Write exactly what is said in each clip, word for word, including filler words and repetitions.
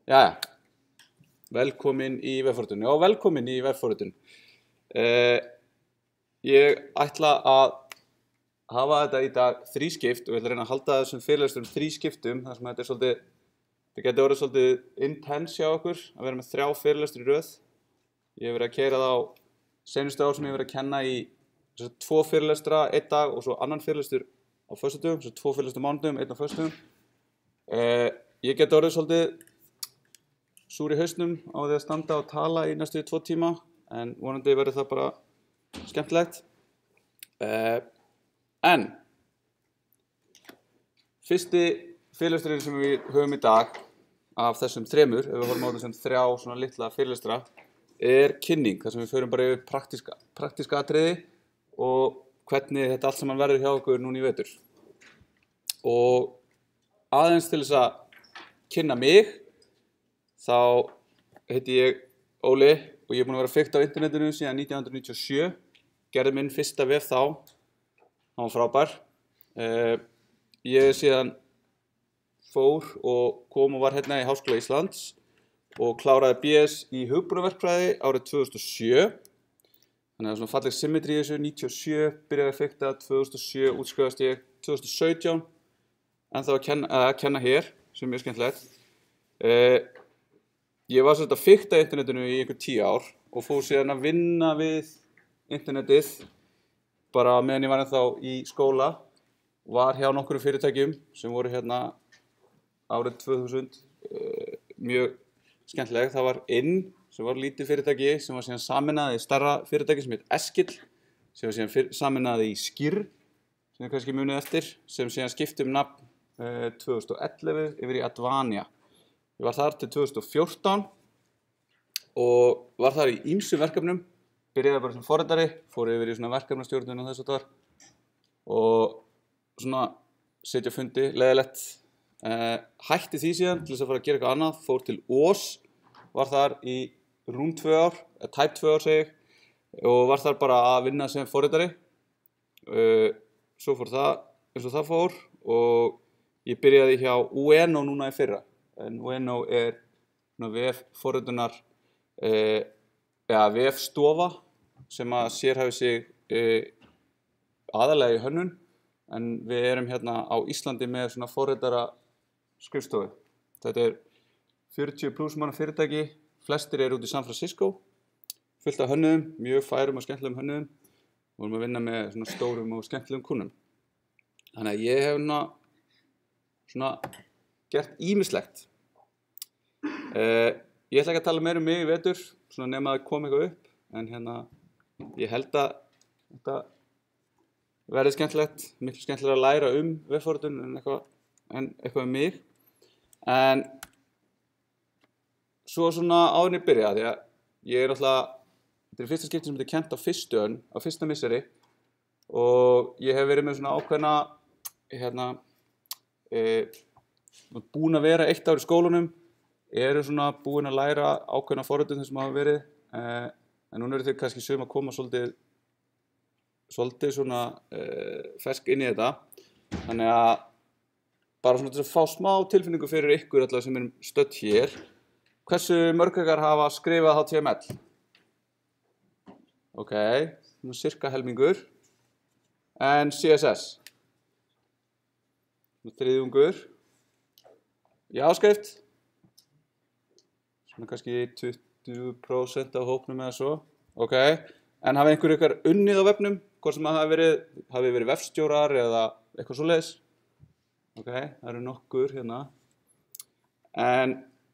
Jæja, velkomin í vefforritun. Já, velkomin í vefforritun. Uh, ég ætla að hafa þetta í dag þrískipt og ég ætla að reyna að halda þessum fyrirlestrum þrískiptum þar sem þetta er svolítið, þetta getur orðið svolítið intense hjá okkur að vera með þrjá fyrirlestur í röð. Ég hef verið að keyra það á seinustu ár sem ég hef verið að kenna í þessu tvo fyrirlestra einn dag og svo annan fyrirlestur á föstudögum, þessu tvo fyrirlestur mánudögum, einn á föstudögum. Uh, ég get orðið svolítið súr í hausnum á því að standa og tala í næstu tvo tíma, en vonandi verður það bara skemmtilegt. Uh, en fyrsti fyrirlesturinn sem við höfum í dag af þessum þremur, ef við horfum á þessum þrjá svona litla fyrirlestra, er kynning, þar sem við förum bara yfir praktíska, praktíska atriði og hvernig þetta allt saman verður hjá okkur núna í vetur. Og aðeins til þess að kynna mig, þá heiti ég Óli og ég er búinn að vera fyrkt á internetinu síðan nítján hundruð níutíu og sjö. Gerði minn fyrsta vef þá, hann var frábær. Uh, ég síðan fór og kom og var hérna í Háskóla Íslands og kláraði B S í hugbúnaverkfræði árið tvö þúsund og sjö. Þannig að það er svona falleg symmetri í þessu, níutíu og sjö, byrjaði að fyrkta tvö þúsund og sjö, útskrifast ég tvö þúsund og sautján, en þá að kenna, að kenna hér, sem er mjög skemmtilegt. Uh, ég var svolítið að fyrkta internetinu í einhver tíu ár og fór síðan að vinna við internetið bara meðan ég var ennþá í skóla. Var hjá nokkrum fyrirtækjum sem voru hérna árið tvö þúsund, uh, mjög skemmtileg. Það var Inn, sem var lítið fyrirtæki, sem var síðan sameinaði í stærra fyrirtæki sem heit Eskill, sem var síðan sameinaði í Skirr, sem þið kannski munið eftir, sem síðan skipti um nafn uh, tvö þúsund og ellefu yfir í Advania. Ég var þar til tvö þúsund og fjórtán og var þar í ýmsum verkefnum, byrjaði bara sem forritari, fór yfir í svona verkefnastjórnun og þess að þar og svona setja fundi, leiðilegt. Uh, hætti því síðan til þess að fara að gera eitthvað annað, fór til Ós, var þar í rúm tvö ár, eða tæp tvö ár segi ég, og var þar bara að vinna sem forritari. Uh, svo fór það eins og það fór og ég byrjaði hjá Ueno núna í fyrra. En Ueno er vef forritunar, uh, eða vefstofa sem að sérhæfi sig uh, aðalega í hönnun, en við erum hérna á Íslandi með svona forritara skrifstofu. Þetta er fjörutíu pluss manna fyrirtæki, flestir eru út í San Francisco, fullt af hönnuðum, mjög færum og skemmtilegum hönnuðum. Við vorum að vinna með svona stórum og skemmtilegum kúnnum. Þannig að ég hef svona, svona gert ýmislegt. Uh, ég ætla ekki að tala meira um mig í vetur, svona nema að koma eitthvað upp, en hérna ég held að þetta verði skemmtilegt, miklu skemmtilega að læra um vefforritun en eitthvað, en eitthvað um mig. En svo svona áður en ég byrja, því að ég er alltaf, þetta er fyrsta skipti sem þetta er kennt á fyrstu önn, á fyrsta misseri, og ég hef verið með svona ákveðna, hérna, e, búin að vera eitt ár í skólanum, eru svona búin að læra ákveðna forritun sem hafa verið, e, en núna eru þau kannski sum að koma svolítið, svolítið svona e, fersk inn í þetta, þannig að bara svona til að fá smá tilfinningu fyrir ykkur allavega sem er stödd hér. Hversu mörg ykkar hafa skrifað H T M L? Ok, svona cirka helmingur. En C S S? Svona þriðjungur. JavaScript? Svona kannski tuttugu prósent af hópnum eða svo. Ok, en hafa einhver ykkar unnið á vefnum? Hvort sem hafi verið, hafi verið vefstjórar eða eitthvað svoleiðis? Ok, það eru nokkur hérna. En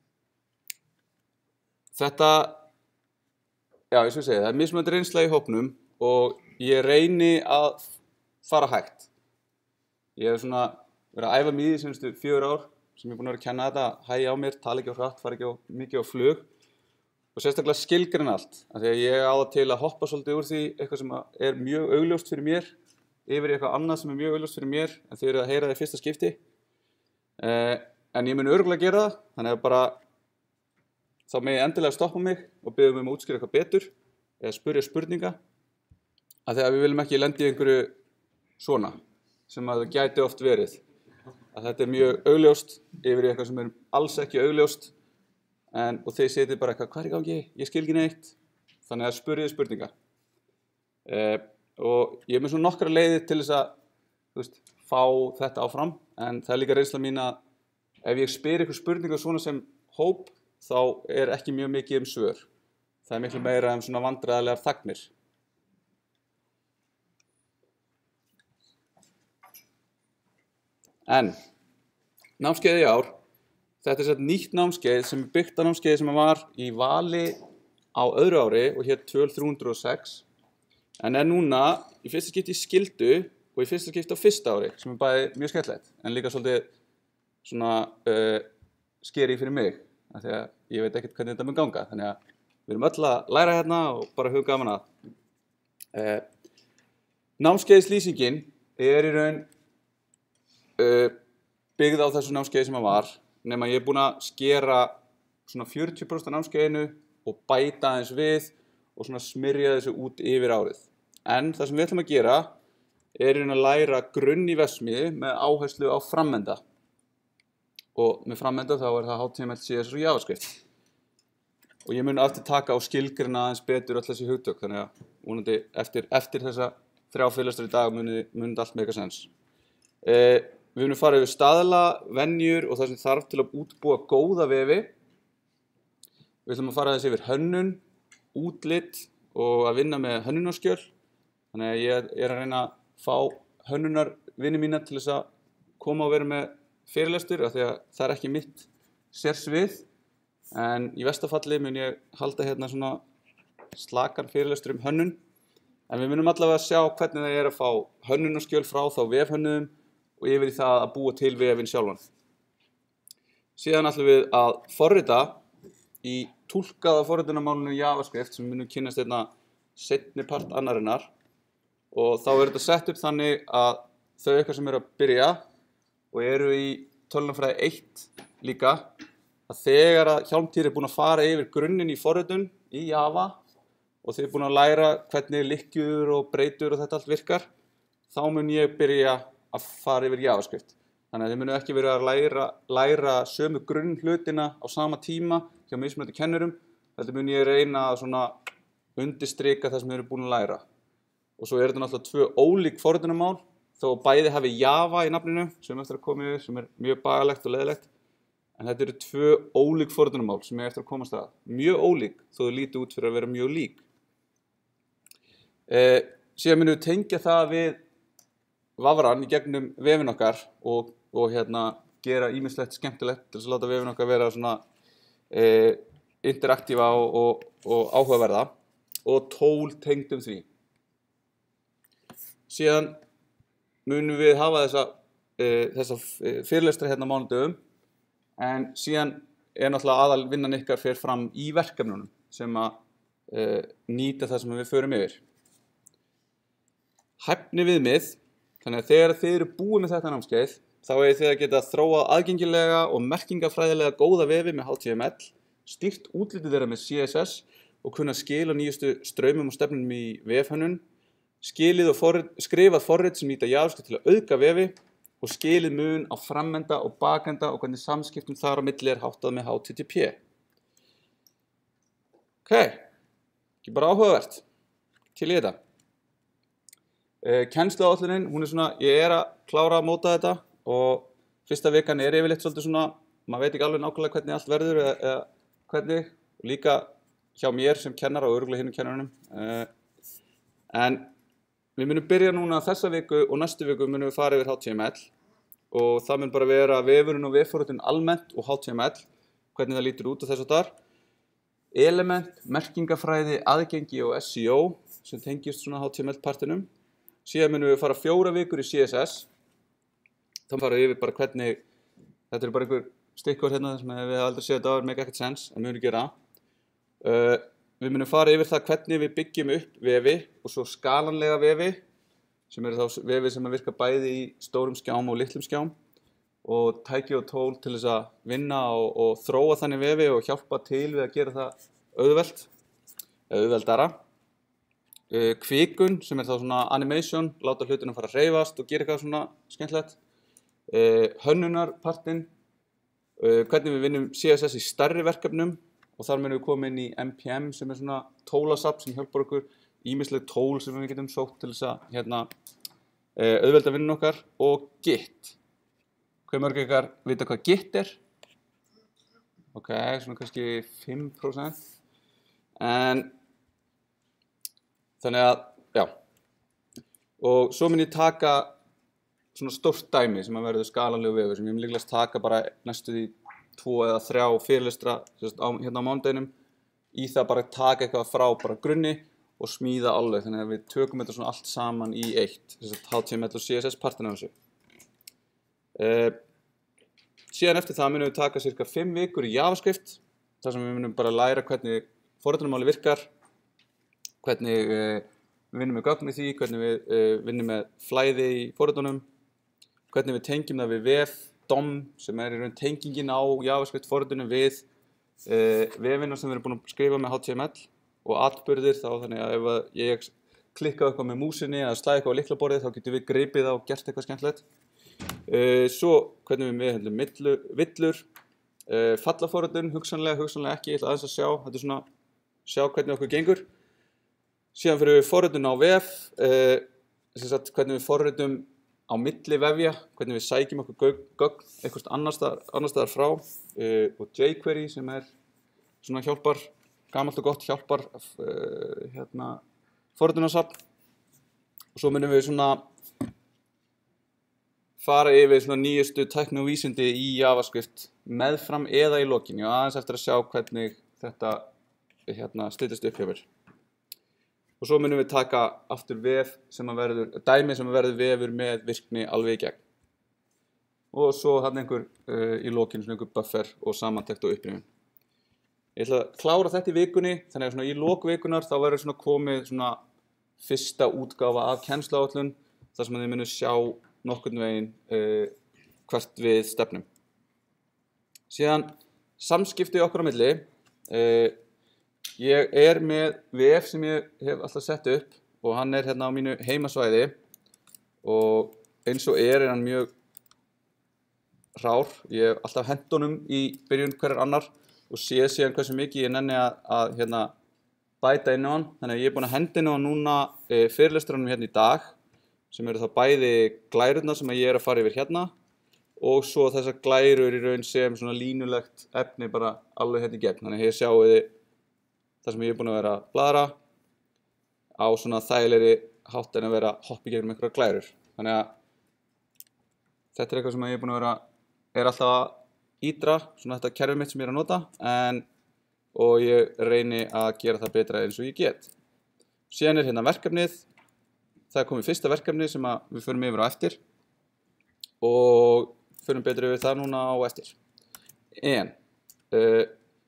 þetta, já, ég skal segja, það er mismunandi reynsla í hópnum og ég reyni að fara hægt. Ég hef svona verið að æfa mig í því senastu fjögur ár sem ég er búinn að vera að kenna þetta, hægja á mér, tala ekki á hratt, fara ekki á, mikið á flug og sérstaklega skilgreina allt. Af því að ég á það til að hoppa svolítið úr því eitthvað sem er mjög augljóst fyrir mér yfir í eitthvað annað sem er mjög augljóst fyrir mér en þið eru að heyra það í fyrsta skipti. Eh, en ég mun örugglega gera það, þannig að bara þá megi endilega stoppa mig og biðja mig um að útskýra eitthvað betur eða spyrja spurninga af því að við viljum ekki lenda í einhverju svona sem að það gæti oft verið. Að þetta er mjög augljóst yfir í eitthvað sem er alls ekki augljóst en, og þið setið bara eitthvað, hvað er í gangi? Ég skil ekki neitt. Þannig að spurðið spurningar. Uh, og ég er með svona nokkra leiðir til þess að, þú veist, fá þetta áfram, en það er líka reynsla mín að ef ég spyr ykkur spurningar svona sem hóp, þá er ekki mjög mikið um svör. Það er miklu meira um svona vandræðalegar þagnir. En námskeiðið í ár, þetta er sett nýtt námskeið sem er byggt á námskeiði sem var í Vali á öðru ári og hét tvö þúsund þrjú hundruð og sex, en er núna í fyrsta skipti í skyldu og í fyrsta skipti á fyrsta ári, sem er bæði mjög skemmtilegt, en líka svolítið svona uh, skeri fyrir mig, af því að ég veit ekkert hvernig þetta mun ganga, þannig að við erum öll að læra hérna og bara huga gaman að. Uh, námskeiðslýsingin er í raun uh, byggð á þessu námskeiði sem að var, nema ég er búinn að skera svona fjörutíu prósent af námskeiðinu og bæta aðeins við og svona smyrja þessu út yfir árið. En það sem við ætlum að gera er í raun að læra grunn í vefsmíði með áherslu á framenda. Og með framenda þá er það H T M L, C S S og JavaScript. Og ég mun aftur taka á skilgrina aðeins betur öll þessi hugtök, þannig að vonandi eftir, eftir þessa þrjá fyrirlestrar í dag muni, muni allt make sense. Eh, við munum fara yfir staðla, venjur og það sem þarf til að útbúa góða vefi. Við ætlum að fara þessi yfir hönnun, útlit og að vinna með hönnunarskjöl. Þannig að ég er að reyna að fá hönnunarvinni mína til þess að koma og vera með fyrirlestur, af því að það er ekki mitt sérsvið, en í versta falli mun ég halda hérna svona slakan fyrirlestur um hönnun, en við munum allavega sjá hvernig það er að fá hönnunarskjöl frá þá vefhönnuðum og yfir í það að búa til vefinn sjálfan. Síðan ætlum við að forrita í túlkaða forritunarmálinu JavaScript sem við munum kynnast hérna seinni part annarinnar, og þá er þetta sett upp þannig að þau eitthvað sem eru að byrja og eru í tölvunarfræði eitt líka, að þegar að Hjálmtýr er búinn að fara yfir grunninn í forritun í Java og þið er búinn að læra hvernig lykkjur og breytur og þetta allt virkar, þá mun ég byrja að fara yfir JavaScript. Þannig að þið munu ekki verið að læra, læra sömu grunnhlutina á sama tíma hjá mismunandi kennurum, þetta mun ég reyna að svona undirstrika það sem þið eru búin að læra. Og svo er þetta náttúrulega tvö ólík forritunarmál, þó bæði hafi Java í nafninu, sem eftir að koma yfir, sem er mjög bagalegt og leiðilegt. En þetta eru tvö ólík forritunarmál sem er eftir að komast að. Mjög ólík, þó þau líti út fyrir að vera mjög lík. Eh, síðan munum við tengja það við vafran í gegnum vefinn okkar og, og hérna, gera ýmislegt skemmtilegt til að láta vefinn okkar vera svona eh, interaktífa og, og, og áhugaverða og tól tengdum því. Síðan munum við hafa þessa, uh, þessa fyrirlestra hérna mánudöfum, en síðan er náttúrulega aðal vinnan ykkar fer fram í verkefnunum sem að uh, nýta það sem við förum yfir. Hæfni viðmið, þannig að þegar þið eru búið með þetta námskeið, þá er þið að geta þróa aðgengilega og merkingafræðilega góða vefi með H T M L, stýrt útlitið þeirra með C S S og kunna skila nýjustu straumum og stefnum í vefhönnun, skilið og forrit, skrifað forrit sem nýta JavaScript til að auðga vefi og skilið mun á framenda og bakenda og hvernig samskiptum þar á milli er háttað með H T T P. Ok, ekki bara áhugavert. Til í þetta. Eh, Kennsluáætlunin, hún er svona, ég er að klára að móta þetta og fyrsta vikan er yfirleitt svolítið svona, maður veit ekki alveg nákvæmlega hvernig allt verður eða, eða hvernig, og líka hjá mér sem kennara og örugglega hinum kennarunum. Eh, en við munum byrja núna þessa viku og næstu viku munum við fara yfir H T M L og það mun bara vera vefurinn og vefforritun almennt og H T M L, hvernig það lítur út og þess að þar. Element, merkingafræði, aðgengi og S E O sem tengist svona H T M L partinum. Síðan munum við fara fjóra vikur í C S S. Þá fara við yfir bara hvernig, þetta er bara einhver stikkor hérna sem við aldrei séð þetta á, make ekkert sense, en munum gera. Uh, Við munum fara yfir það hvernig við byggjum upp vefi og svo skalanlega vefi, sem eru þá vefi sem virka bæði í stórum skjám og litlum skjám, og tæki og tól til þess að vinna og, og þróa þannig vefi og hjálpa til við að gera það auðvelt, auðveldara. Uh, kvikun, sem er þá svona animation, láta hlutunum fara að hreyfast og gera eitthvað svona skemmtilegt. Uh, hönnunarpartinn, uh, hvernig við vinnum C S S í stærri verkefnum og þar munum við koma inn í M P M sem er svona tólasafn sem hjálpar okkur, ýmisleg tól sem við getum sótt til þess að hérna, uh, auðvelda vinnun okkar og Git. Hver mörg ykkar vita hvað Git er? Ok, svona kannski fimm prósent. En þannig að, já. Og svo mun ég taka svona stórt dæmi sem að verður skalanlegu vefur sem ég mun líklegast taka bara næstu því tvo eða þrjá fyrirlestra á, hérna á mánudeginum í það bara að taka eitthvað frá bara grunni og smíða alveg, þannig að við tökum þetta svona allt saman í eitt, þess að H T M L og C S S partin af þessu. Uh, síðan eftir það munum við taka cirka fimm vikur í JavaScript, þar sem við munum bara læra hvernig forritunarmáli virkar, hvernig uh, við vinnum með gögn í því, hvernig við uh, vinnum með flæði í forritunum, hvernig við tengjum það við vef, D O M, sem er í raun tengingin á JavaScript forritunum við uh, vefina sem við erum búin að skrifa með H T M L og atburðir, þá þannig að ef að ég klikka eitthvað með músinni eða slæði eitthvað á lyklaborðið, þá getum við gripið á og gert eitthvað skemmtilegt. Uh, svo hvernig við meðhöndlum villur, uh, fallaforritun, hugsanlega, hugsanlega ekki, ég ætla aðeins að sjá, þetta er svona, sjá hvernig okkur gengur. Síðan fyrir við forritun á vef, uh, sem sagt hvernig við forritum á milli vefja, hvernig við sækjum okkur gögn eitthvað annar staðar, annar staðar frá uh, og jQuery sem er svona hjálpar, gamalt og gott hjálpar uh, hérna, forritunarsafn. Og svo munum við svona fara yfir svona nýjustu tækni og vísindi í JavaScript meðfram eða í lokin. Já, aðeins eftir að sjá hvernig þetta hérna, styttist upp hjá mér. Og svo munum við taka aftur vef sem að verður, dæmi sem að verður vefur með virkni alveg í gegn. Og svo hann einhver uh, í lokin svona einhver buffer og samantekt og upprýmum. Ég ætla að klára þetta í vikunni, þannig að svona í lok vikunar þá verður svona komið svona fyrsta útgáfa af kennsluáætlun, þar sem þið munum sjá nokkurn veginn uh, hvert við stefnum. Síðan samskipti okkar á milli. Uh, Ég er með vef sem ég hef alltaf sett upp og hann er hérna á mínu heimasvæði og eins og er er hann mjög hrár. Ég hef alltaf hent honum í byrjun hverjar annar og séð síðan hversu mikið ég nenni að, að hérna, bæta inn á hann. Þannig að ég er búin að henda inn á hann núna e, fyrirlestranum hérna í dag sem eru þá bæði glærurnar sem ég er að fara yfir hérna og svo þessar glærur í raun sem svona línulegt efni bara alveg hérna í gegn. Þannig að hér sjáu þið það sem ég er búin að vera að bladra á svona þægilegri hátt en að vera að hoppa í gegnum einhverjar glærur. Þannig að þetta er eitthvað sem ég er búin að vera, er alltaf að ídra, svona þetta kerfi mitt sem ég er að nota, en, og ég reyni að gera það betra eins og ég get. Síðan er hérna verkefnið, það er komið fyrsta verkefnið sem að við förum yfir á eftir og förum betur yfir það núna á eftir. En, uh,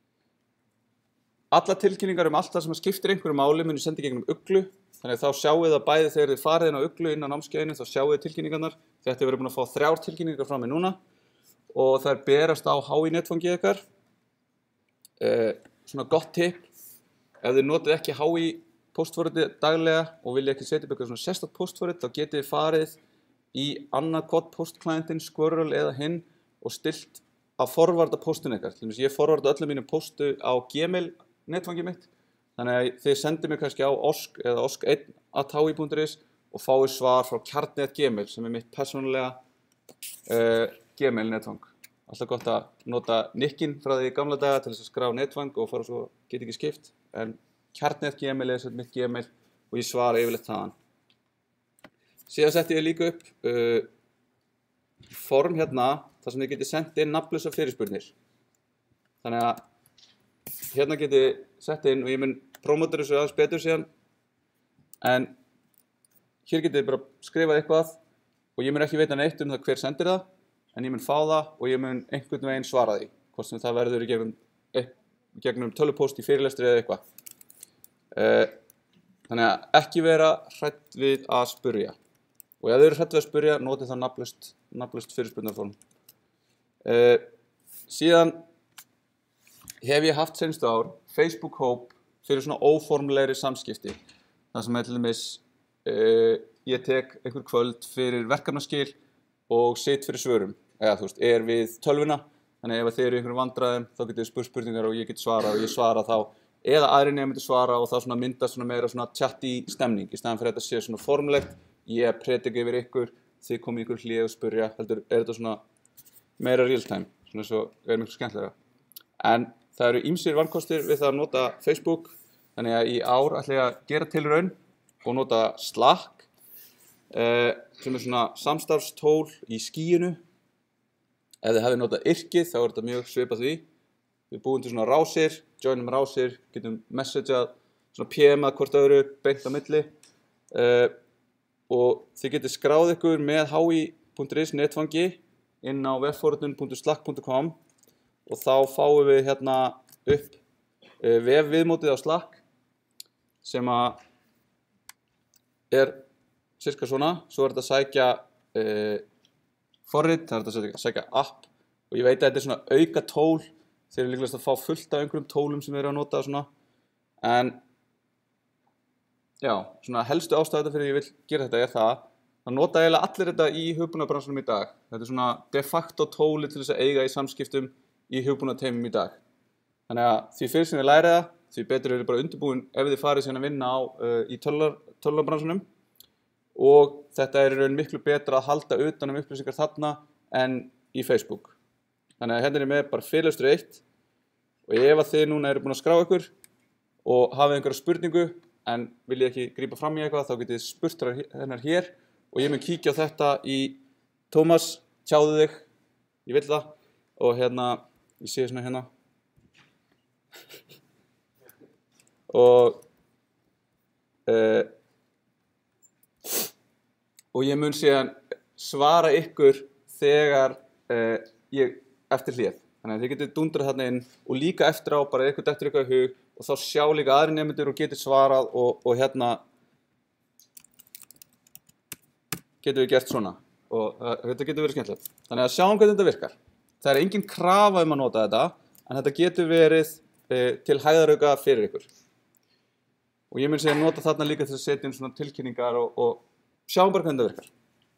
Alla tilkynningar um allt það sem skiptir einhverju máli munu senda í gegnum Uglu, þannig að þá sjáu það bæði þegar þið farið inn á Uglu inn á námskeiðinu, þá sjáu þið tilkynningarnar. Þetta er verið búin að fá þrjár tilkynningar frá mig núna og þær berast á H I netfangið ykkar. Eh, svona gott tip, ef þið notið ekki H I póstforritið daglega og vilja ekki setja upp eitthvað svona sérstakt póstforrit, þá getið þið farið í annað gott póstklæðintinn, Squirrel eða hinn og stilt að forvarda póstun ykkar. Til dæmis ég forvarda öllum mínum póstu á Gmail netfangið mitt, þannig að þið sendið mér kannski á osk eða osk einn at h i punktur is og fáið svar frá kjarnet Gmail sem er mitt persónulega uh, Gmail netfang. Alltaf gott að nota nickinn frá því gamla daga til þess að skrá netfang og fara svo get ekki skipt, en kjarnet Gmail er mitt Gmail og ég svara yfirleitt þaðan. Síðan setti ég líka upp uh, form hérna þar sem þið getið sendið inn nafnlausar fyrirspurnir. Þannig að hérna getið sett inn og ég mun prómóta þessu aðeins betur síðan, en hér getið bara skrifað eitthvað og ég mun ekki veita neitt um það hver sendir það, en ég mun fá það og ég mun einhvern veginn svara því, hvort sem það verður í gegnum, gegnum tölvupóst í fyrirlestri eða eitthvað. Uh, þannig að ekki vera hrædd við að spyrja, og ef þið eru hrædd við að spyrja, notið það nafnlaust, nafnlaust fyrirspurnarform. Uh, síðan hef ég haft seinustu ár Facebook-hóp fyrir svona óformlegri samskipti. Það sem er til dæmis, uh, ég tek einhver kvöld fyrir verkefnaskil og sit fyrir svörum. Eða þú veist, er við tölvuna Þannig ef þið eru í einhverjum vandræðum, þá getið þið spurt spurningar og ég get svarað og ég svara þá. Eða aðrir nemendur svara og þá svona myndast svona meira svona chatti stemning. Í staðan fyrir þetta sé svona formlegt, ég predika yfir ykkur, þið komið ykkur hlið og spurja. Heldur er þetta svona meira real time, svona svo er miklu skemmtilega. En það eru ýmsir valkostir við það að nota Facebook. Þannig að í ár ætla ég að gera tilraun og nota Slack, eh, sem er svona samstarfstól í skýinu. Ef þið hefði notað yrkið þá er þetta mjög svipað því. Við búum til svona rásir, joinum rásir, getum messageað, svona P M-að hvort öðru, beint á milli. Uh, og þið getið skráð ykkur með h i punktur is netfangi inn á webforritun punktur slack punktur com og þá fáum við hérna upp uh, vefviðmótið á Slack sem að er cirka svona. Svo er þetta að sækja uh, forrit, það er þetta að sækja app og ég veit að þetta er svona auka tól. Þeir eru líklegast að fá fullt af einhverjum tólum sem við erum að nota og svona. En já, svona helstu ástæða fyrir ég vil gera þetta er það að nota eiginlega allir þetta í hugbúnaðarbransanum í dag. Þetta er svona de facto tóli til þess að eiga í samskiptum í hugbúnaðarteymum í dag. Þannig að því fyrr sem við lærið það, því betur eru bara undirbúin ef þið farið síðan að vinna á, uh, í tölvunarbransanum. Og þetta er í raun miklu betra að halda utan um upplýsingar þarna en í Facebook. Þannig að hérna er ég með bara fyrirlestur eitt og ef að þið núna eru búin að skrá ykkur og hafið einhverja spurningu en viljið ekki grípa fram í eitthvað, þá getið þið spurt hennar hér og ég mun kíkja á þetta í Tómas, tjáðu þig, ég vil það og hérna, ég sé svona hérna og uh, og ég mun síðan svara ykkur þegar uh, ég eftir hlið. Þannig að þið getið dundrað þarna inn og líka eftir á bara eitthvað eftir eitthvað í hug og þá sjá líka aðri nemendur og getið svarað og, og hérna getum við gert svona og uh, þetta getur verið skemmtilegt. Þannig að sjáum hvernig þetta virkar. Það er engin krafa um að nota þetta en þetta getur verið uh, til hægðarauka fyrir ykkur. Og ég mun segja að nota þarna líka til að setja inn svona tilkynningar og, og sjáum bara hvernig þetta virkar.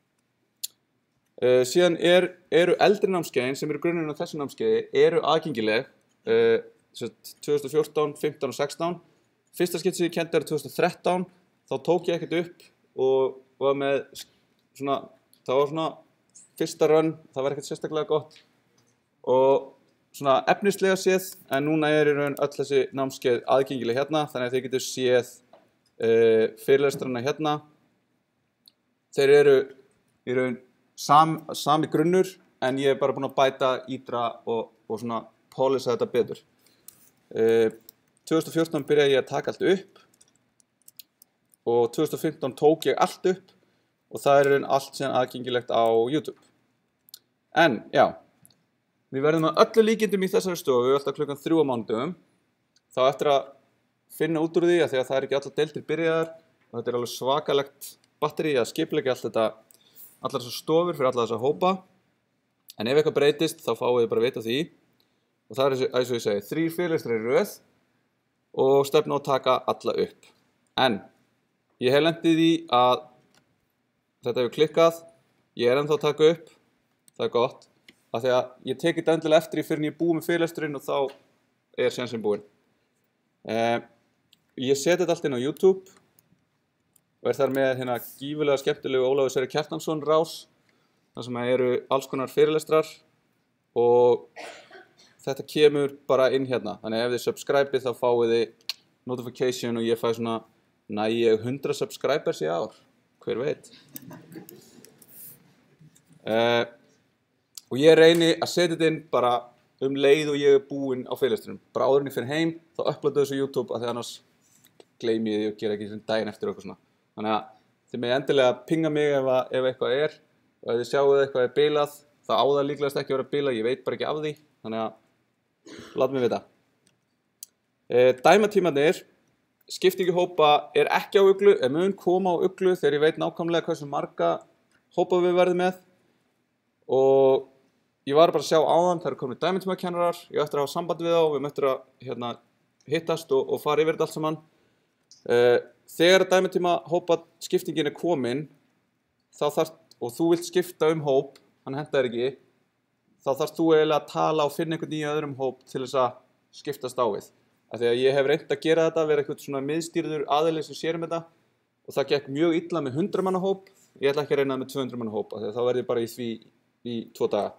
Uh, síðan er, eru eldri námskeiðin sem eru grunnurinn á þessu námskeiði eru aðgengileg uh, tvö þúsund og fjórtán, fimmtán og sextán. Fyrsta skipti sem ég kenndi er tvö þúsund og þrettán, þá tók ég ekkert upp og var með svona, það var svona fyrsta run, það var ekkert sérstaklega gott og svona efnislega séð, en núna er í raun öll þessi námskeið aðgengileg hérna, þannig að þið getur séð uh, fyrirlestrana hérna. Þeir eru í raun Sam, sami grunnur en ég er bara búinn að bæta, ídra og, og svona polisa þetta betur. Uh, tvö þúsund og fjórtán byrjaði ég að taka allt upp og tvö þúsund og fimmtán tók ég allt upp og það er allt sem aðgengilegt á YouTube. En já, við verðum að öllu líkindum í þessari stofu alltaf klukkan þrjú á mánudögum. Þá eftir að finna út úr því að því að það er ekki allar deildir byrjaðar og þetta er alveg svakalegt batteri að skipuleggja allt þetta allar þessar stofur fyrir allar þessar hópa. En ef eitthvað breytist þá fáið þið bara að vita því. Og það er eins og ég segi, þrír fyrirlestrar í röð og stefna á að taka alla upp. En ég hef lent í því að þetta hefur klikkað, ég er ennþá að taka upp, það er gott. Af því að ég tek þetta endilega eftir í fyrir en ég er búið með fyrirlesturinn og þá er sénsinn búinn. Eh, ég seti þetta allt inn á YouTube og er þar með hérna gífurlega skemmtilegu Ólafur Sverrir Kjartansson rás þar sem eru alls konar fyrirlestrar og þetta kemur bara inn hérna. Þannig ef þið subscribe þá fáið þið notification og ég fæ svona næ ég hundrað subscribers í ár, hver veit. Uh, og ég reyni að setja þetta inn bara um leið og ég er búinn á fyrirlestrinum. Bara áður en ég fyrir heim þá uploada þessu á YouTube af því annars gleymi ég því og gera ekki sem daginn eftir okkur svona. Þannig að þið með endilega pinga mig ef, að, ef eitthvað er og ef þið sjáuð eitthvað er bilað þá á það líklegast ekki að vera bilað, ég veit bara ekki af því. Þannig að láta mig vita. E, dæmatímarnir, skiptingi hópa er ekki á uglu, er mun koma á uglu þegar ég veit nákvæmlega hversu marga hópa við verðum með. Og ég var bara að sjá áðan, það eru komin dæmatímakennarar, ég ætti að hafa samband við þá og við möttum að hérna, hittast og, og fara yfir þetta allt saman. E, Þegar dæmatíma hópa skiptingin er komin þá þarf, og þú vilt skipta um hóp, hann hentar ekki, þá þarfst þú eiginlega að tala og finna einhvern í öðrum hóp til þess að skiptast á við. Af því að ég hef reynt að gera þetta, vera eitthvað svona miðstýrður aðili sem sér um þetta og það gekk mjög illa með hundrað manna hóp. Ég ætla ekki að reyna það með tvö hundruð manna hóp af því að þá verð ég bara í því í tvo daga.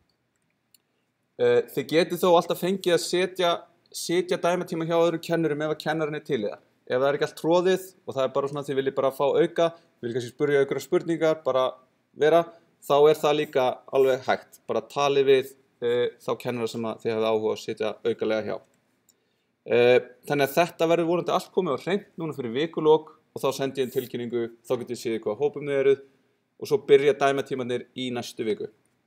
Þið getið þó alltaf fengið að setja, setja dæmatíma hjá öðrum kennurum ef að kennarinn er til í það. Ef það er ekki allt tróðið og það er bara svona að þið viljið bara fá auka, viljið kannski spyrja einhverjar spurningar, bara vera, þá er það líka alveg hægt. Bara talið við uh, þá kennara sem að þið hafið áhuga að setja aukalega hjá. Uh, þannig að þetta verður vonandi allt komið á hreint núna fyrir vikulok og þá sendi ég en tilkynningu, þá getið séð hvað hópum þið eruð og svo byrja dæmatímanir í næstu viku.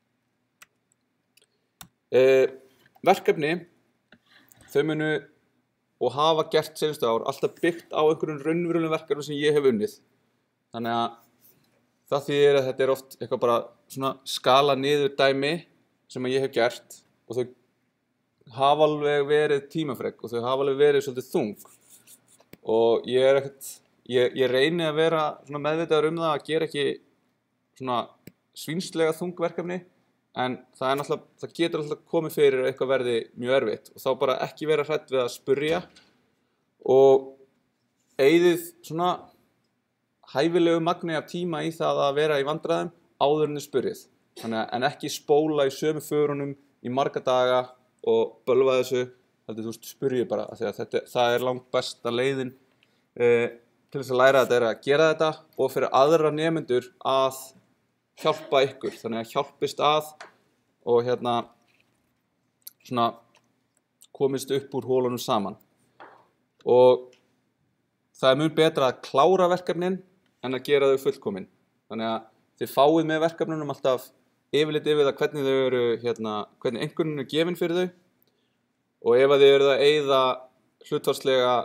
Uh, verkefni, þau munu og hafa gert seinustu ár alltaf byggt á einhverjum raunverulegum verkefnum sem ég hef unnið. Þannig að það þýðir að þetta er oft eitthvað bara svona skala niður dæmi sem ég hef gert og þau hafa alveg verið tímafrek og þau hafa alveg verið svolítið þung. Og ég er ekkert, ég, ég reyni að vera svona meðvitaður um það að gera ekki svona svínslega þung verkefni, en það er náttúrulega, það getur alltaf komið fyrir að eitthvað verði mjög erfitt og þá bara ekki vera hrædd við að spyrja og eyðið svona hæfilegu magni af tíma í það að vera í vandræðum áður en þið spyrjið. Þannig að en ekki spóla í sömu förunum í marga daga og bölva þessu, heldur þú veist spyrjið bara af því að þetta, það er langt besta leiðin eh, til þess að læra þetta er að gera þetta og fyrir aðra nemendur að hjálpa ykkur, þannig að hjálpist að og hérna svona komist upp úr hólunum saman. Og það er mjög betra að klára verkefnin en að gera þau fullkomin. Þannig að þið fáið með verkefnunum alltaf yfirlit yfir það hvernig þau eru, hérna, hvernig einhverjum er gefin fyrir þau og ef að þið eruð að eyða hlutfallslega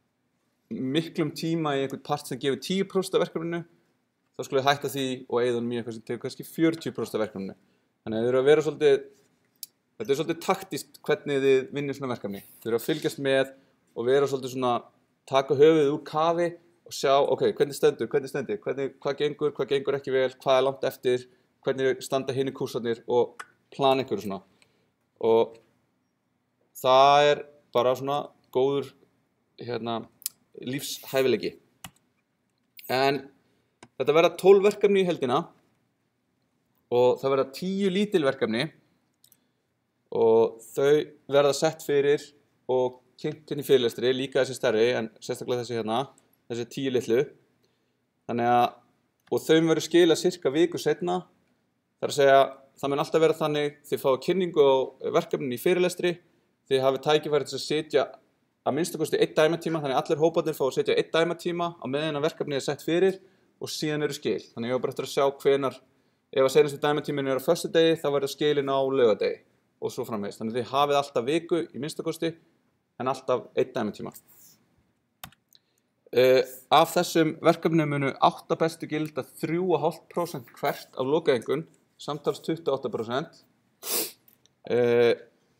miklum tíma í einhvern part sem gefur tíu prósent af verkefninu, þá skulle þið hætta því og eyða honum í eitthvað sem tekur kannski fjörutíu prósent af verkefninu. Þannig að þið eru að vera svolítið, þetta er svolítið taktist hvernig þið vinnir svona verkefni. Þið eru að fylgjast með og vera svolítið svona, taka höfuðið úr kafi og sjá, ok, hvernig stendur, hvernig stendur, hvernig, hvað gengur, hvað gengur ekki vel, hvað er langt eftir, hvernig standa hinir kúrsarnir og plana ykkur svona. Og það er bara svona góður hérna, lífshæfileiki. En þetta verða tólf verkefni í heldina og það verða tíu lítil verkefni og þau verða sett fyrir og kynnt inn í fyrirlestri, líka þessi stærri en sérstaklega þessi hérna, þessi tíu litlu. Þannig að, og þau verður skila cirka viku seinna, þar að segja, það mun alltaf vera þannig, þið fáið kynningu á verkefnin í fyrirlestri, þið hafið tækifæri til að setja að minnsta kosti einn dæmatíma, þannig að allir hóparnir fá að setja einn dæmatíma á meðan að verkefnið er sett fyrir og síðan eru skil. Þannig að ég var bara eftir að sjá hvenar, ef að seinasti dæmatíminn er á föstudegi, þá verður skilin á laugardegi og svo framvegis. Þannig að þið hafið alltaf viku í minnsta kosti, en alltaf einn dæmatíma. Uh, af þessum verkefnum munu átta bestu gilda þrjú komma fimm prósent hvert af lokaengun, samtals tuttugu og átta prósent. Uh,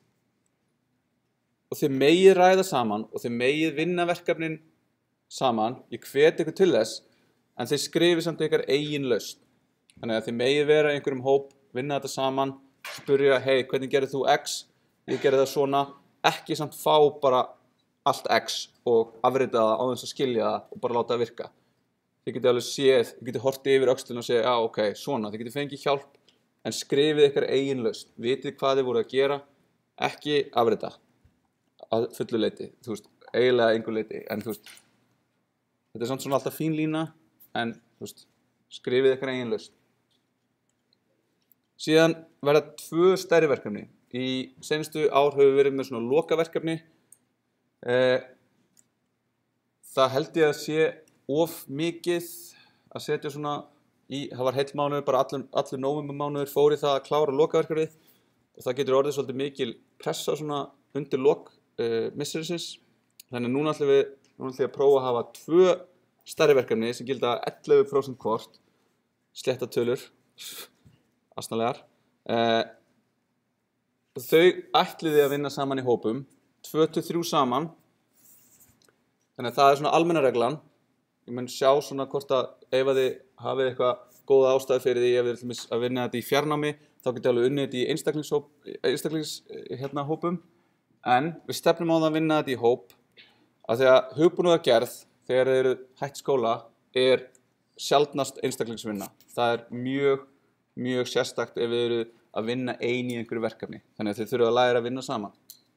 og þið megið ræða saman og þið megið vinna verkefnin saman. Ég hvet ykkur til þess, en þið skrifið samt ykkar eigin lausn. Þannig að þið megið vera í einhverjum hóp, vinna þetta saman, spyrja, hei, hvernig gerir þú X? Ég gerir það svona, ekki samt fá bara allt X og afrita það á þess að skilja það og bara láta það virka. Þið getið alveg séð, þið getið hortið yfir öxlina og segja, já, ok, svona, þið getið fengið hjálp, en skrifið ykkar eigin lausn. Vitið hvað þið voru að gera, ekki afrita að fullu leyti, þú veist, eiginlega engu leyti, en þú veist, þetta er samt svona alltaf fín lína, en þú veist, skrifið ykkar eigin lausn. Síðan verða tvö stærri verkefni. Í seinustu ár höfum við verið með svona lokaverkefni. Eh, það held ég að sé of mikið að setja svona í, það var heill mánuður, bara allur, allur nóvember mánuður fór í það að klára lokaverkefnið og það getur orðið svolítið mikil pressa svona undir lok uh, misserisins. Þannig að núna ætlum við, núna ætlum við að prófa að hafa tvö stærri verkefni sem gilda ellefu prósent hvort, slétta tölur, asnalegar. Uh, þau ætliði að vinna saman í hópum, tvö til þrjú saman, þannig að það er svona almenna reglan. Ég mun sjá svona hvort að ef að þið hafið eitthvað góða ástæðu fyrir því ef þið ætlum að vinna þetta í fjarnámi, þá getið alveg unnið þetta í einstaklingshóp, einstaklings, hérna, hópum, en við stefnum á það að vinna þetta í hóp, af því að hugbúnaðargerð, þegar þeir eru hætt skóla, er sjaldnast einstaklingsvinna. Það er mjög, mjög sérstakt ef við eru að vinna ein í einhverju verkefni, þannig að þið þurfa að læra að vinna saman.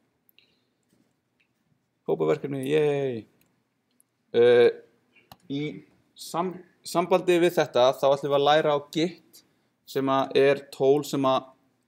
Hópaverkefni, yey! Uh, í sam sambandi við þetta þá ætlum við að læra á Git sem að er tól sem að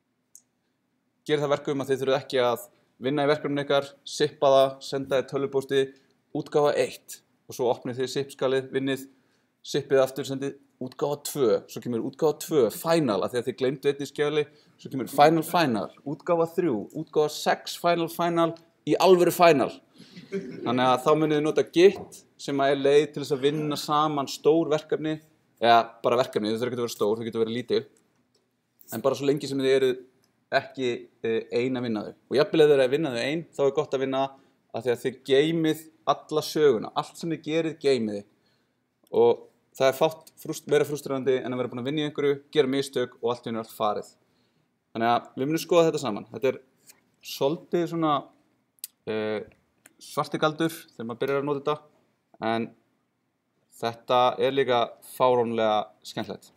gera það verkum að þið þurfum ekki að vinna í verkefninu ykkar, sippa það, senda þið tölvupósti, útgáfa eitt og svo opnið þið sipskalið, vinnið, sippið aftur, sendið útgáfa tvö, svo kemur útgáfa tvö, final, af því að þið gleymdu eitt í skjali, svo kemur final, final, útgáfa þrjú, útgáfa sex, final, final, í alvöru final. Þannig að þá munið þið nota Git sem er leið til þess að vinna saman stór verkefni, eða bara verkefni, þau þurfa ekki að vera stór, þau getur að vera lítil, en bara svo lengi sem þið eru ekki ein að vinna þau. Og jafnvel ef þið eru að vinna þau ein, þá er gott að vinna að því að þið geymið alla söguna, allt sem þið gerið geymið þið. Og það er fátt frust, meira frustrerandi en að vera búin að vinna í einhverju, gera mistök og allt í einu er allt farið. Þannig að við munum skoða þetta saman. Þetta er svolítið svona uh, svartigaldur þegar maður byrjar að nota þetta, en þetta er líka fáránlega skemmtilegt.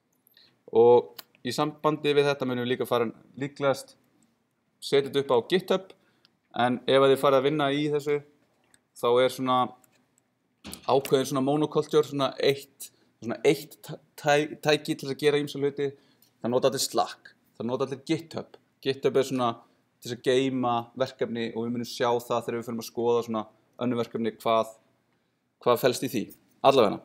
Og í sambandi við þetta munum við líka fara líklegast setja þetta upp á GitHub, en ef þið farið að vinna í þessu, þá er svona ákveðin svona monoculture, svona eitt, svona eitt tæ, tæki til að gera ýmsa hluti, það nota allir Slack, það nota allir GitHub. GitHub er svona til að geyma verkefni og við munum sjá það þegar við fyrir að skoða svona önnur verkefni hvað, hvað felst í því. Allavega.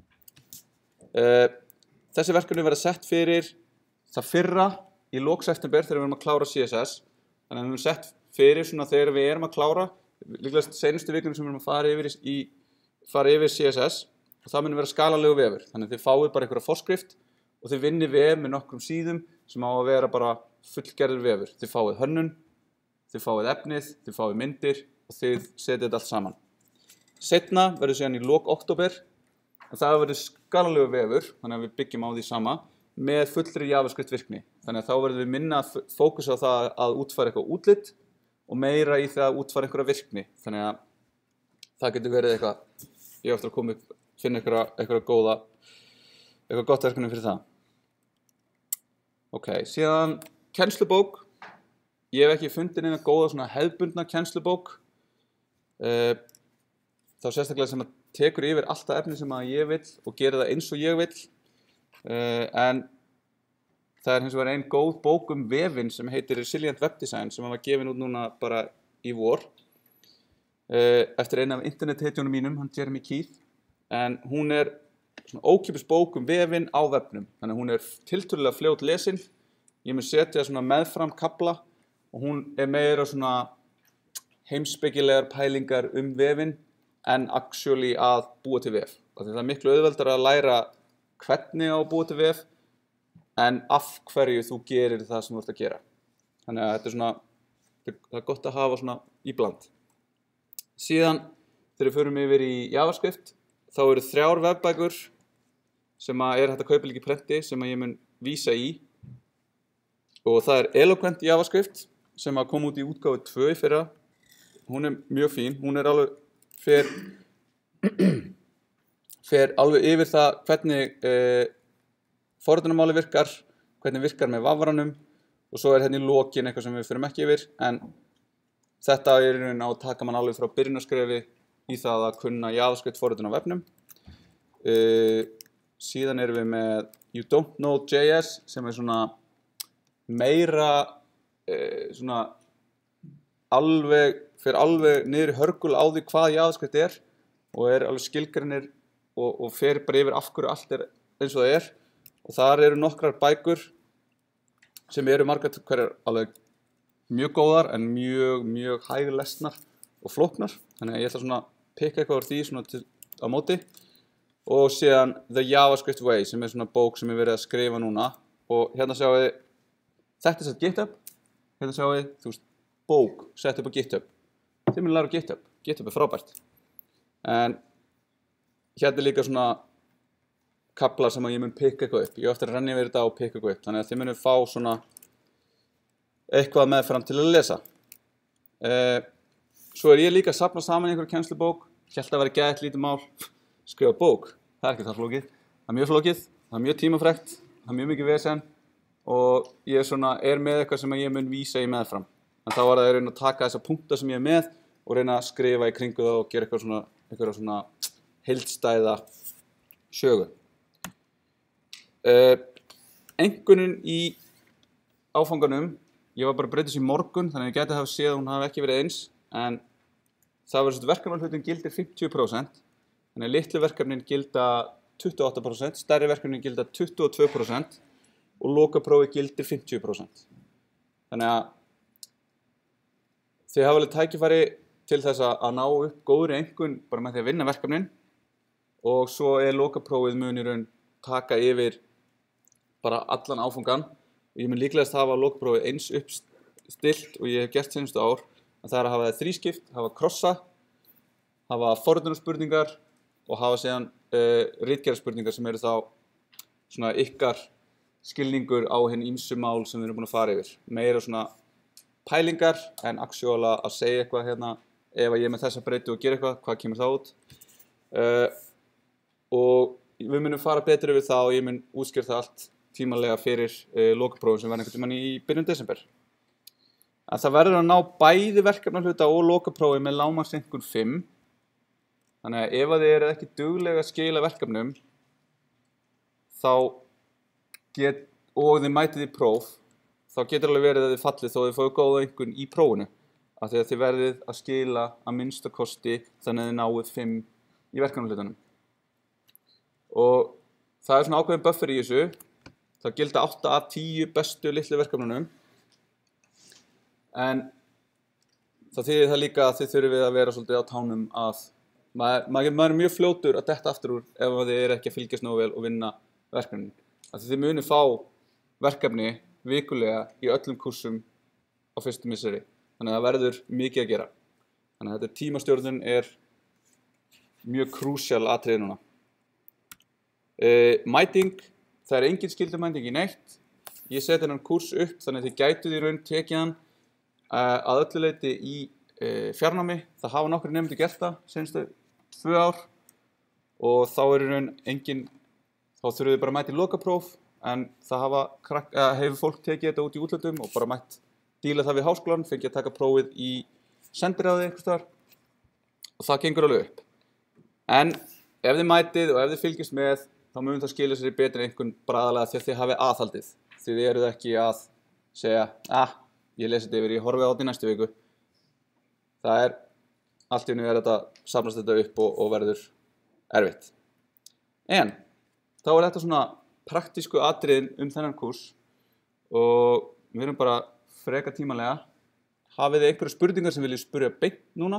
Uh, þessi verkefni verða sett fyrir það fyrra í lok september þegar við erum að klára C S S. Þannig að við erum sett fyrir svona þegar við erum að klára, líklegast seinustu vikunum sem við erum að fara yfir, í, fara yfir C S S, og það munum vera skalalegu vefur. Þannig að þið fáið bara einhverja forskrift og þið vinnið vef með nokkrum síðum sem á að vera bara fullgerður vefur. Þið fáið hönnun, þið fáið efnið, þið fáið myndir og þið setjið þetta allt saman. Seinna verður síðan í lok október, en það verður skalalegu vefur, þannig að við byggjum á því sama, með fullri JavaScript virkni. Þannig að þá verður við minna að fókusa á það að útfæra eitthvað útlit og meira í það að útfæra einhverja virkni. Þannig að það getur verið eitthvað, ég eftir að koma upp, finna einhverja, einhverja góða, eitthvað gott verkefni fyrir það. Ok, síðan kennslubók. Ég hef ekki fundið neina góða svona hefðbundna kennslubók. Uh, þá sérstaklega sem að tekur yfir allt það efni sem að ég vil og gera það eins og ég vil. Uh, en það er hins vegar ein góð bók um vefinn sem heitir Resilient Web Design sem var gefin út núna bara í vor. Uh, eftir eina af internethetjónum mínum, hann Jeremy Keith. En hún er svona ókeypis bók um vefinn á vefnum. Þannig að hún er tiltölulega fljót lesin. Ég mun setja svona meðfram kafla og hún er meira svona heimspekilegar pælingar um vefinn en actually að búa til vef. Það er miklu auðveldar að læra hvernig á að búa til vef en af hverju þú gerir það sem þú ert að gera. Þannig að þetta er svona, það er gott að hafa svona íbland. Síðan þegar við förum yfir í JavaScript, þá eru þrjár vefbækur sem að er hægt að kaupa líka í prenti sem að ég mun vísa í. Og það er Eloquent JavaScript sem að koma út í útgáfu tvö í fyrra. Hún er mjög fín, hún er alveg fer, fer alveg yfir það hvernig eh, forritunarmáli virkar, hvernig virkar með vafranum og svo er hérna í lokin eitthvað sem við förum ekki yfir, en þetta er í rauninni á að taka mann alveg frá byrjunarskrefi í það að kunna JavaScript forritun á vefnum. Eh, síðan erum við með You Don't Know J S sem er svona meira eh, svona alveg, fyrir alveg niður í hörgul á því hvað JavaScript er og er alveg skilgreinir og, og fer bara yfir af hverju allt er eins og það er. Og þar eru nokkrar bækur sem eru margar hverjar alveg mjög góðar en mjög, mjög hæglesnar og flóknar. Þannig að ég ætla svona að pikka eitthvað úr því svona til, á móti. Og síðan The JavaScript Way sem er svona bók sem ég verið að skrifa núna. Og hérna sjáum við, þetta er sett GitHub, hérna sjáum við, þú veist, bók sett upp á GitHub. Þið munið læra á GitHub. GitHub er frábært. En hérna er líka svona kaflar sem að ég mun pikka eitthvað upp. Ég á eftir að renna yfir þetta og pikka eitthvað upp. Þannig að þið munum fá svona eitthvað meðfram til að lesa. Uh, svo er ég líka að safna saman í einhverju kennslubók. Ég held að vera gætt lítið mál. Skrifa bók. Það er ekki það flókið. Það er mjög flókið. Það er mjög tímafrekt. Það er mjög mikið vesen. Og ég er, svona, er með eitthvað sem ég mun vísa í meðfram. En þá var það að reyna að taka þessa punkta sem ég er með og reyna að skrifa í kringu það og gera eitthvað svona, eitthvað svona heildstæða sögu. Uh, Einkunnin í áfanganum, ég var bara að breyta þessu í morgun, þannig að ég gæti að hafa séð að hún hafi ekki verið eins, en það var svona verkefnahlutin gildir fimmtíu prósent, þannig að litlu verkefnin gilda tuttugu og átta prósent, stærri verkefnin gilda tuttugu og tvö prósent og lokaprófi gildir fimmtíu prósent. Þannig að þið hafa alveg tækifæri til þess að ná upp góðri einkunn bara með því að vinna verkefnin og svo er lokaprófið mun í raun taka yfir bara allan áfangan. Ég mun líklegast hafa lokaprófið eins uppstilt og ég hef gert seinustu ár, að það er að hafa það þrískipt, hafa krossa, hafa forritunarspurningar og hafa síðan uh, ritgerðarspurningar sem eru þá svona ykkar skilningur á hinn ýmsu mál sem við erum búin að fara yfir. Meira svona pælingar en actuála að segja eitthvað hérna, ef ég er með þessa breytu og gera eitthvað, hvað kemur það út? Uh, og við munum fara betur yfir það og ég mun útskýra það allt tímanlega fyrir uh, lokaprófum sem verður einhvern tímann í byrjun desember. En það verður að ná bæði verkefnahluta og lokaprófi með lágmarkseinkunn fimm. Þannig að ef þið eru ekki duglega að skila verkefnum þá get, og þið mætið í próf, þá getur alveg verið að þið fallið þó þið fáið góða einkunn í prófinu. Af því að þið verðið að skila að minnsta kosti þannig að þið náið fimm í verkefnahlutunum. Og það er svona ákveðin buffer í þessu. Það gilda átta af tíu bestu litlu verkefnunum. En það þýðir það líka að þið þurfið að vera svolítið á tánum að maður, maður, maður er mjög fljótur að detta aftur úr ef þið eru ekki að fylgjast nógu vel og vinna verkefnin. Að þið munið fá verkefni vikulega í öllum kursum á fyrstu misseri. Þannig að það verður mikið að gera. Þannig að þetta tímastjórnun er mjög krúsjál atriði núna. Uh, mæting, það er engin skyldumæting í neitt. Ég seti hennan kurs upp þannig að þið gætuð í raun tekið hann uh, að öllu leyti í uh, fjarnámi. Það hafa nokkrir nemendur gert það seinustu tvö ár og þá er í raun engin, þá þurfum við bara að mæta í lokapróf en það hafa, uh, hefur fólk tekið þetta út í útlöndum og bara mætt díla það við háskólan, fengið að taka prófið í sendiráði einhvers staðar og það gengur alveg upp. En ef þið mætið og ef þið fylgist með þá mun það skilja sér í betri einkunn bara aðalega því að þið hafið aðhaldið. Þið eruð ekki að segja, ah, ég lesi þetta yfir, ég horfi á þetta í næstu viku. Það er, allt í einu er þetta, safnast þetta upp og, og verður erfitt. En, þá er þetta svona praktísku atriðin um þennan kurs og við erum bara freka tímalega. Hafið þið einhverju spurningar sem viljið spyrja beint núna?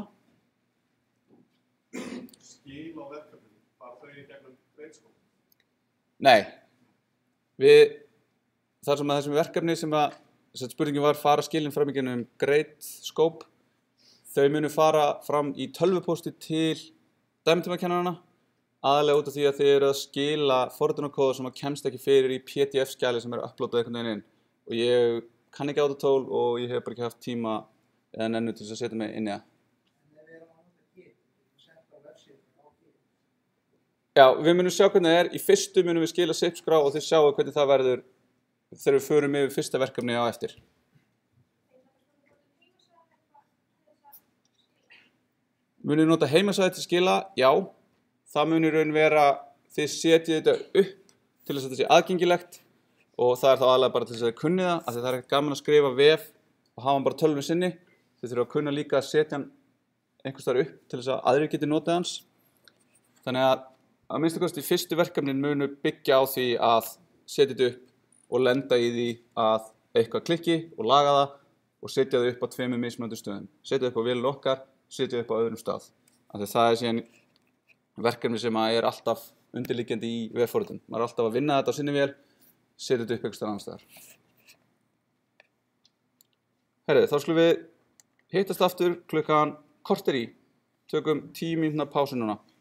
Skil á verkefnum, var þau í gegnum reynskóp? Nei, við, þar sem að þessum verkefni sem að, þess að spurningin var fara skilin fram í gegnum Great Scope, þau munu fara fram í tölvupósti til dæmitímakennarana, aðalega út af því að þið eru að skila forritunarkóða sem að kemst ekki fyrir í P D F-skjali sem eru upplótað einhvern veginn inn. Og ég kann ekki á þetta tól og ég hef bara ekki haft tíma eða nennu til þess að setja mig inn í það. Já, við munum sjá hvernig það er. Í fyrstu munum við skila S I P-skrá og þið sjáu hvernig það verður þegar við förum yfir fyrsta verkefni á eftir. Munum við nota heimasvæði til skila? Já. Það munir raun vera, þið setjið þetta upp til þess að þetta sé aðgengilegt og það er þá aðalega bara til þess að þið kunnið það, af því það er ekkert gaman að skrifa vef og hafa hann bara tölvunni sinni. Þið þurfa að kunna líka að setja hann einhvers staðar upp til þess að aðrir geti notað hans. Þannig að að minnsta kosti fyrstu verkefnin munu byggja á því að setja þetta upp og lenda í því að eitthvað klikki og laga það og setja það upp á tveimur mismunandi stöðum. Setja það upp á vélinu okkar, setja það upp á öðrum stað. Þannig að það er síðan verkefni sem er alltaf undirliggjandi í vefforritun. Maður er alltaf að vinna þetta á sinni vél, setja þetta upp einhvers staðar annars staðar. Herri, þá skulum við hittast aftur klukkan korter í. Tökum tíu mínútna pásu núna.